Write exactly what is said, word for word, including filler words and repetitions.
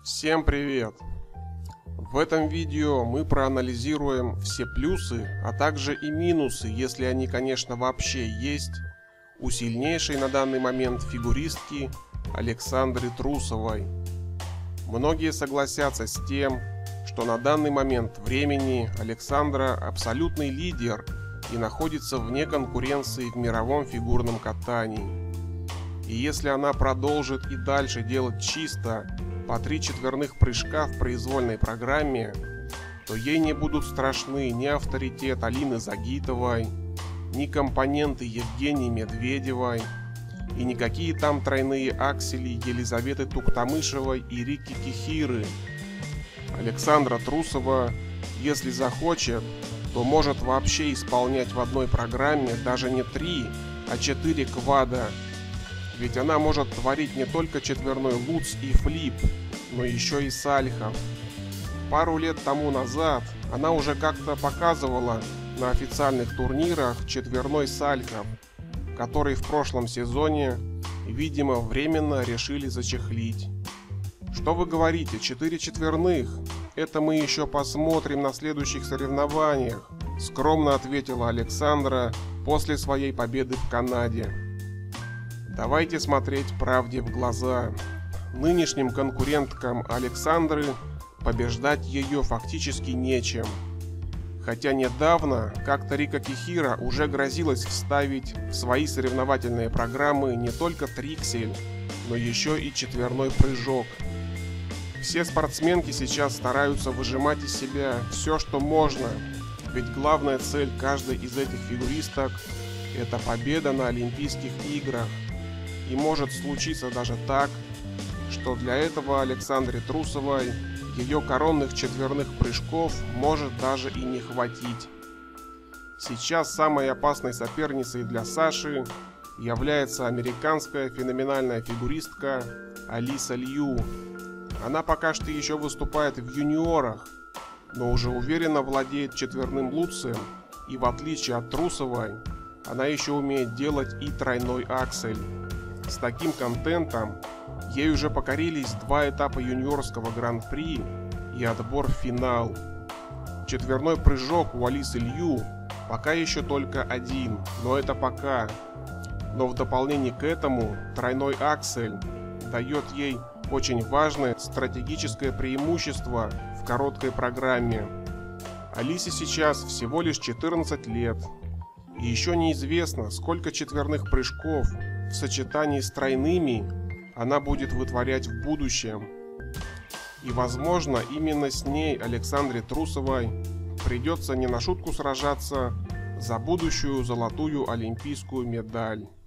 Всем привет! В этом видео мы проанализируем все плюсы, а также и минусы, если они, конечно, вообще есть, у сильнейшей на данный момент фигуристки Александры Трусовой. Многие согласятся с тем, что на данный момент времени Александра абсолютный лидер и находится вне конкуренции в мировом фигурном катании. И если она продолжит и дальше делать чисто по три четверных прыжка в произвольной программе, то ей не будут страшны ни авторитет Алины Загитовой, ни компоненты Евгении Медведевой и никакие там тройные аксели Елизаветы Туктамышевой и Рики Кихиры. Александра Трусова, если захочет, то может вообще исполнять в одной программе даже не три, а четыре квада. Ведь она может творить не только четверной луц и флип, но еще и сальхов. Пару лет тому назад она уже как-то показывала на официальных турнирах четверной сальхов, который в прошлом сезоне, видимо, временно решили зачехлить. Что вы говорите, четыре четверных? Это мы еще посмотрим на следующих соревнованиях, скромно ответила Александра после своей победы в Канаде. Давайте смотреть правде в глаза. Нынешним конкуренткам Александры побеждать ее фактически нечем. Хотя недавно как-то Рика Кихира уже грозилась вставить в свои соревновательные программы не только триксель, но еще и четверной прыжок. Все спортсменки сейчас стараются выжимать из себя все, что можно, ведь главная цель каждой из этих фигуристок – это победа на Олимпийских играх. И может случиться даже так, что для этого Александре Трусовой ее коронных четверных прыжков может даже и не хватить. Сейчас самой опасной соперницей для Саши является американская феноменальная фигуристка Алиса Лью. Она пока что еще выступает в юниорах, но уже уверенно владеет четверным луцем, и в отличие от Трусовой, она еще умеет делать и тройной аксель. С таким контентом ей уже покорились два этапа юниорского гран-при и отбор в финал. Четверной прыжок у Алисы Лью пока еще только один, но это пока. Но в дополнение к этому тройной аксель дает ей очень важное стратегическое преимущество в короткой программе. Алисе сейчас всего лишь четырнадцать лет, и еще неизвестно, сколько четверных прыжков в сочетании с тройными она будет вытворять в будущем. И возможно, именно с ней Александре Трусовой придется не на шутку сражаться за будущую золотую олимпийскую медаль.